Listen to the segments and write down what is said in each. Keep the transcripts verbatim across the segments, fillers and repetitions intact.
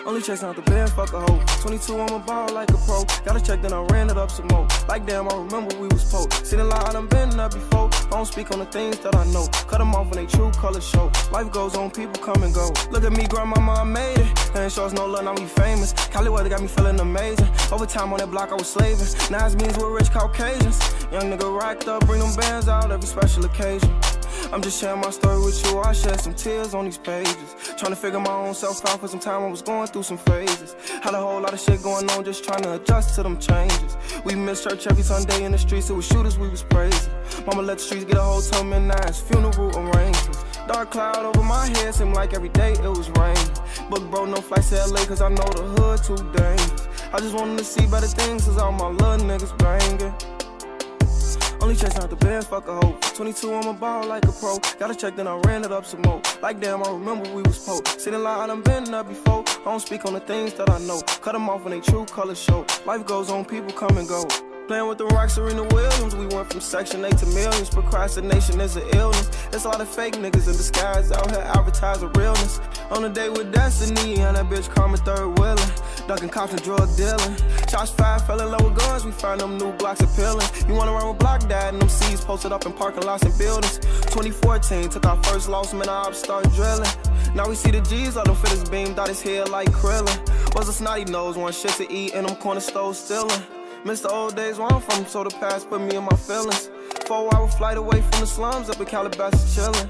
Only chasing out the bed, fuck a hoe. twenty-two on my ball like a pro. Gotta check, then I ran it up some more. Like damn, I remember we was po. Seen a lot, I done been up before. I don't speak on the things that I know. Cut them off when they true colors show. Life goes on, people come and go. Look at me, grandmama, I made it. Ain't shows no love, now we famous. Cali weather got me feeling amazing. Over time on that block, I was slaving. Now it means we're rich Caucasians. Young nigga racked up, bring them bands out every special occasion. I'm just sharing my story with you, I shed some tears on these pages. Trying to figure my own self out for some time, I was going through some phases. Had a whole lot of shit going on, just trying to adjust to them changes. We missed church every Sunday in the streets, it was shooters we was praising. Mama let the streets get a hold till midnight, funeral arrangements. Dark cloud over my head, seemed like every day it was raining. Book bro, no flights to L A cause I know the hood too dangerous. I just wanted to see better things cause all my little niggas banging. Only chasing out the bed, fuck a hoe. twenty-two on my ball like a pro. Gotta check, then I ran it up some more. Like damn, I remember we was po. Seen a lot, I done been up before. I don't speak on the things that I know. Cut them off when they true colors show. Life goes on, people come and go. Playing with the rocks, Serena Williams. We went from section eight to millions. Procrastination is an illness. There's a lot of fake niggas in disguise out here advertising realness. On a date with Destiny, and that bitch call me third wheeling. Ducking cops and drug dealing. Shots fired, fell in love with guns. We find them new blocks appealing. You wanna run with Block Dad and them C's posted up in parking lots and buildings. twenty fourteen, took our first loss, man, I start drilling. Now we see the G's, all them fitters beamed out his head like Krillin. Was a snotty nose, want shit to eat, and them corner stores stealing. Miss the old days where I'm from, so the past put me in my feelings. Four hour flight away from the slums, up in Calabasas chillin'.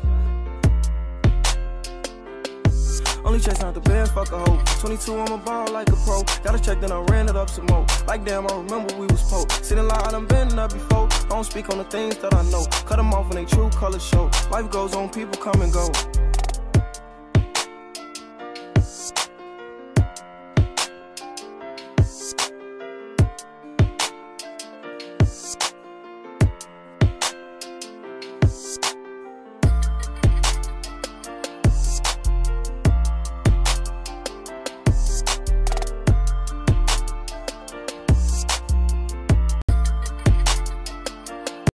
Only chasing out the bed, fuck a hoe. twenty-two on my ball like a pro. Gotta check, then I ran it up some more. Like damn, I remember we was po. Seen a lot, I done been up before. I don't speak on the things that I know. Cut them off when they true colors show. Life goes on, people come and go.